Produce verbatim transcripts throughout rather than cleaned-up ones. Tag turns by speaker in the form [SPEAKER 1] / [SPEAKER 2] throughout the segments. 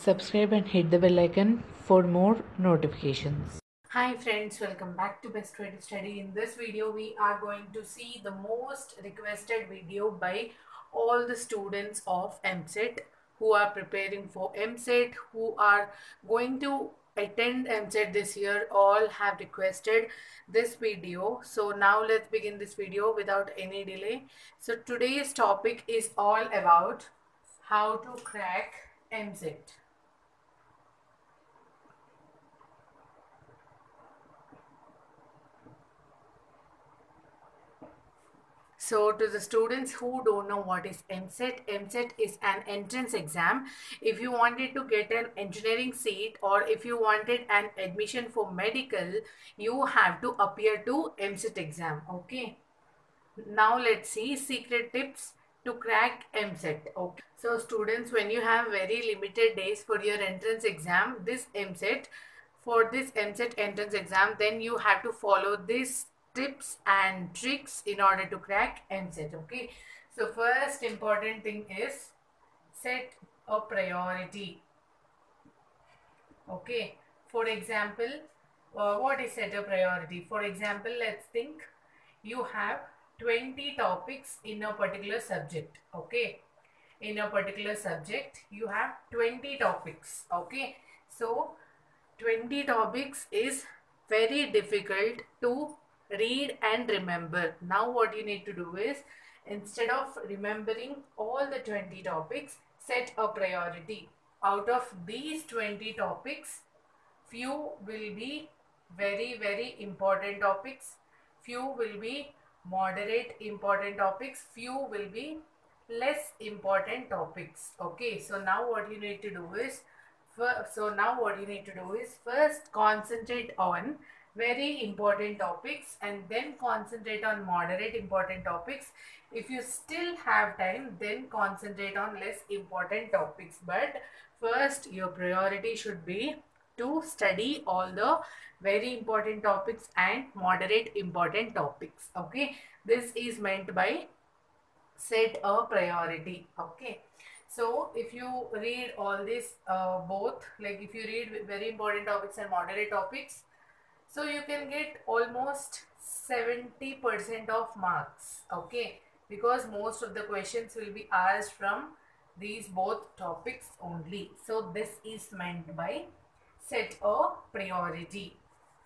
[SPEAKER 1] Subscribe and hit the bell icon for more notifications. Hi friends, welcome back to Best Way to Study. In this video, we are going to see the most requested video by all the students of M C E T who are preparing for M C E T, who are going to attend M C E T this year. All have requested this video. So now let's begin this video without any delay. So today's topic is all about how to crack M C E T. So to the students who don't know what is M C E T, M C E T is an entrance exam. If you wanted to get an engineering seat or if you wanted an admission for medical, you have to appear to M C E T exam. Okay. Now let's see secret tips to crack M C E T. Okay. So students, when you have very limited days for your entrance exam, this M C E T, for this M C E T entrance exam, then you have to follow this tips and tricks in order to crack M C E T. Okay, so first important thing is set a priority. Okay, for example, uh, what is set a priority? For example, let's think you have twenty topics in a particular subject. Okay, in a particular subject you have twenty topics. Okay, so twenty topics is very difficult to read and remember. Now what you need to do is, instead of remembering all the twenty topics, set a priority. Out of these twenty topics, few will be very very important topics, few will be moderate important topics, few will be less important topics. Okay, so now what you need to do is, so now what you need to do is first concentrate on very important topics and then concentrate on moderate important topics. If you still have time, then concentrate on less important topics, but first your priority should be to study all the very important topics and moderate important topics. Okay, this is meant by set a priority. Okay, so if you read all this uh, both, like if you read very important topics and moderate topics, so you can get almost seventy percent of marks. Okay, because most of the questions will be asked from these both topics only. So this is meant by set a priority.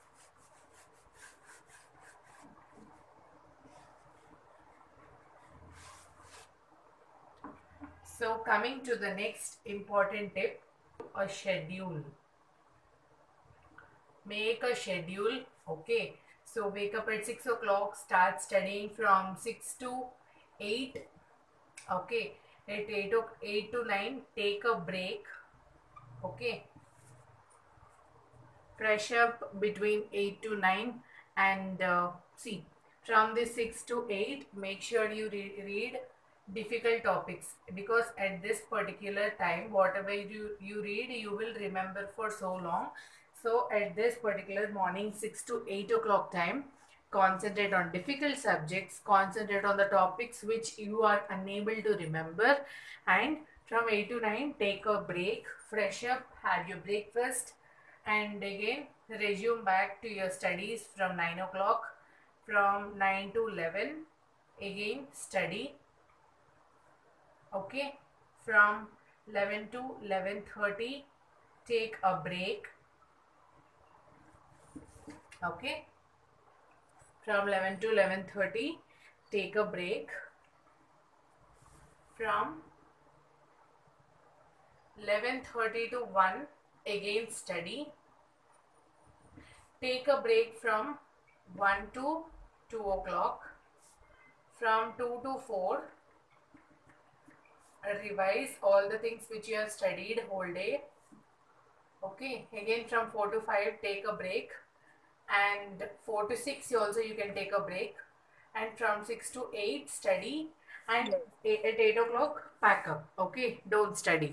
[SPEAKER 1] So coming to the next important tip, a schedule. Make a schedule. Okay, so wake up at six o'clock, start studying from six to eight. Okay, at eight, eight to nine, take a break. Okay, fresh up between eight to nine, and uh, see, from the six to eight, make sure you re read difficult topics, because at this particular time, whatever you, you read, you will remember for so long. So at this particular morning six to eight o'clock time, concentrate on difficult subjects, concentrate on the topics which you are unable to remember, and from eight to nine, take a break, fresh up, have your breakfast, and again resume back to your studies from nine o'clock. From nine to eleven, again study. Okay, from eleven to eleven thirty, take a break. Okay, from eleven to eleven thirty, take a break. From eleven thirty to one, again study. Take a break from one to two o'clock. From two to four, revise all the things which you have studied whole day. Okay, again from four to five, take a break, and four to six also you can take a break, and from six to eight study, and at eight o'clock pack up. Okay, don't study,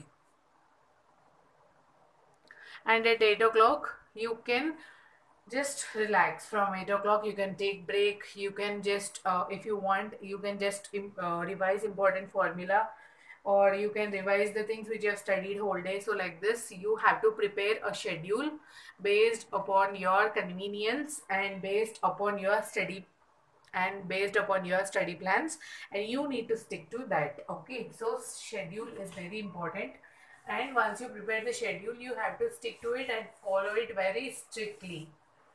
[SPEAKER 1] and at eight o'clock you can just relax. From eight o'clock you can take break, you can just uh, if you want, you can just uh, revise important formula, or you can revise the things which you have studied whole day. So like this, you have to prepare a schedule based upon your convenience and based upon your study and based upon your study plans, and you need to stick to that. Okay, so schedule is very important, and once you prepare the schedule, you have to stick to it and follow it very strictly.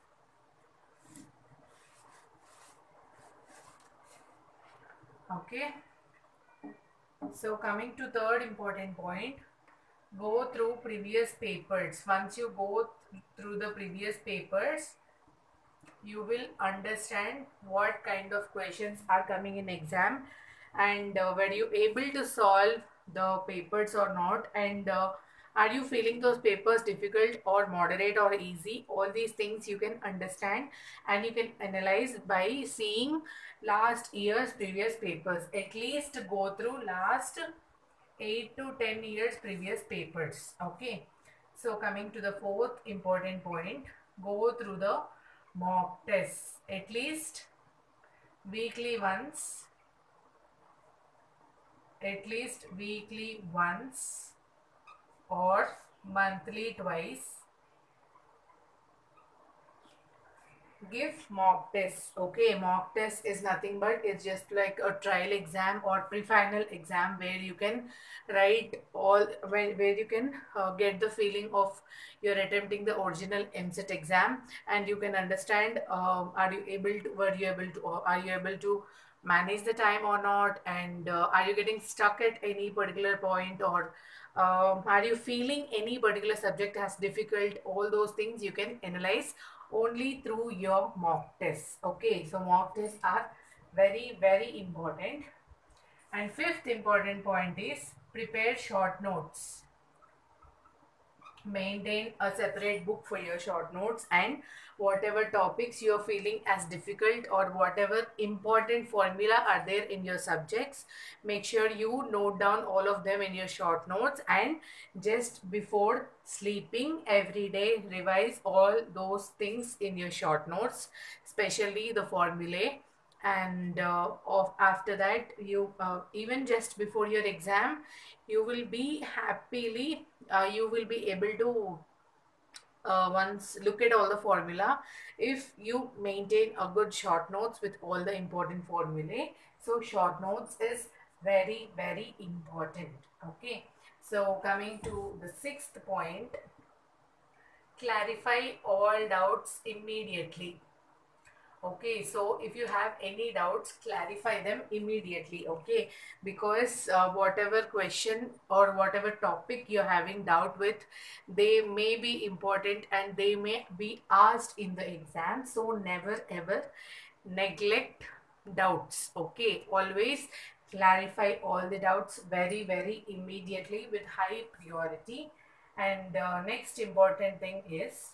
[SPEAKER 1] Okay, so coming to third important point, go through previous papers. Once you go th- through the previous papers, you will understand what kind of questions are coming in exam, and uh, were you able to solve the papers or not, and uh, are you feeling those papers difficult or moderate or easy. All these things you can understand, and you can analyze by seeing last year's previous papers. At least go through last eight to ten years previous papers. Okay, so coming to the fourth important point, go through the mock tests at least weekly once, at least weekly once or monthly twice. Give mock tests. Okay, mock test is nothing but it's just like a trial exam or pre-final exam where you can write all where, where you can uh, get the feeling of you're attempting the original M C E T exam, and you can understand um, are you able to were you able to or are you able to manage the time or not, and uh, are you getting stuck at any particular point, or um, are you feeling any particular subject as difficult. All those things you can analyze only through your mock tests. Okay, so mock tests are very very important. And fifth important point is prepare short notes. Maintain a separate book for your short notes, and whatever topics you are feeling as difficult or whatever important formula are there in your subjects, make sure you note down all of them in your short notes, and just before sleeping every day revise all those things in your short notes, especially the formulae. And uh, of after that, you uh, even just before your exam, you will be happily uh, you will be able to uh, once look at all the formula if you maintain a good short notes with all the important formulae. So short notes is very very important. Okay, so coming to the sixth point, clarify all doubts immediately. Okay, so if you have any doubts, clarify them immediately. Okay, because uh, whatever question or whatever topic you're having doubt with, they may be important and they may be asked in the exam. So never ever neglect doubts. Okay, always clarify all the doubts very, very immediately with high priority. And uh, next important thing is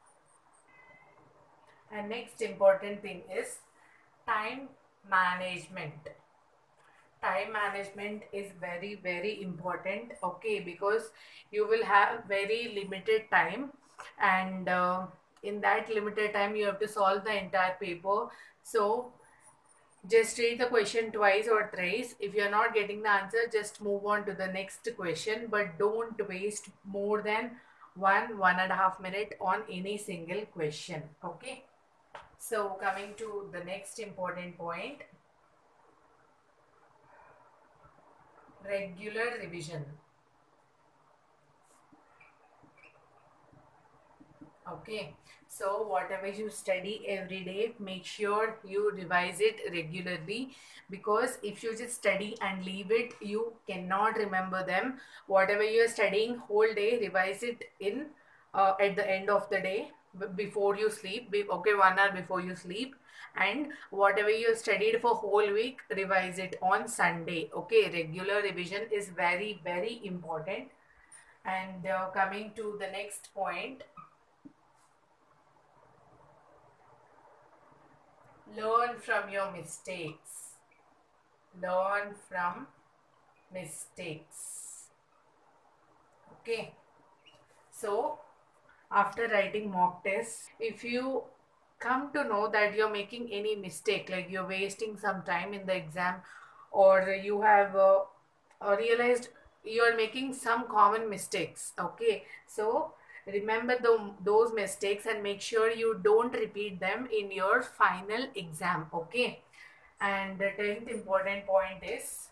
[SPEAKER 1] and next important thing is time management. Time management is very very important. Okay, because you will have very limited time, and uh, in that limited time you have to solve the entire paper. So just read the question twice or thrice. If you're not getting the answer, just move on to the next question, but don't waste more than one one and a half minute on any single question. Okay, so coming to the next important point, regular revision. Okay, so whatever you study every day, make sure you revise it regularly, because if you just study and leave it, you cannot remember them. Whatever you are studying whole day, revise it in uh, at the end of the day b- before you sleep. Be, okay, one hour before you sleep, and whatever you studied for whole week, revise it on Sunday. Okay, regular revision is very very important. And uh, coming to the next point, learn from your mistakes. Learn from mistakes. Okay, so after writing mock tests, if you come to know that you're making any mistake, like you're wasting some time in the exam, or you have uh, uh, realized you are making some common mistakes. Okay, so remember the, those mistakes and make sure you don't repeat them in your final exam. Okay, and the tenth important point is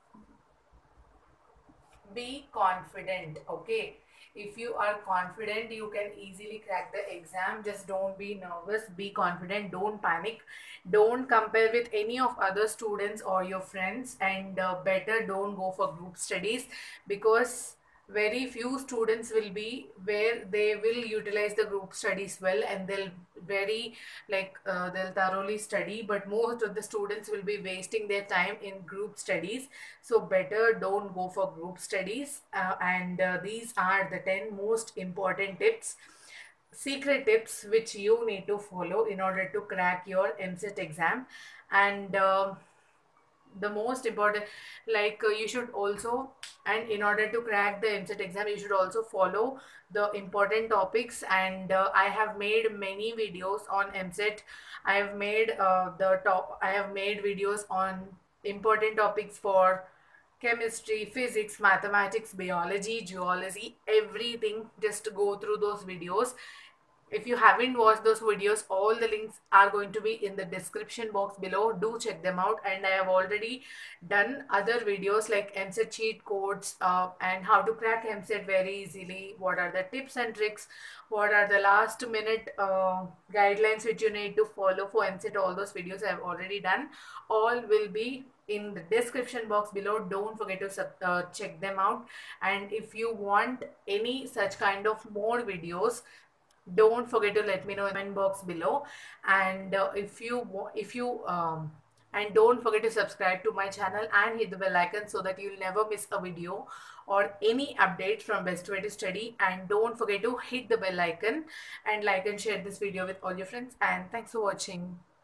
[SPEAKER 1] be confident. Okay, if you are confident you can easily crack the exam. Just don't be nervous, be confident, don't panic, don't compare with any of other students or your friends, and uh, better don't go for group studies, because very few students will be where they will utilize the group studies well, and they'll very like uh, they'll thoroughly study, but most of the students will be wasting their time in group studies. So better don't go for group studies, uh, and uh, these are the ten most important tips, secret tips which you need to follow in order to crack your M C E T exam. And uh, the most important, like uh, you should also, and in order to crack the M C E T exam you should also follow the important topics. And uh, I have made many videos on M C E T. I have made uh, the top I have made videos on important topics for chemistry, physics, mathematics, biology, geology, everything. Just go through those videos. If you haven't watched those videos, all the links are going to be in the description box below. Do check them out. And I have already done other videos like M C E T cheat codes, uh, and how to crack M C E T very easily. What are the tips and tricks? What are the last minute uh, guidelines which you need to follow for M C E T? All those videos I have already done. All will be in the description box below. Don't forget to sub, uh, check them out. And if you want any such kind of more videos, don't forget to let me know in the comment box below. And uh, if you wa- if you um and don't forget to subscribe to my channel and hit the bell icon so that you'll never miss a video or any update from Best Way to Study. And don't forget to hit the bell icon and like and share this video with all your friends. And thanks for watching.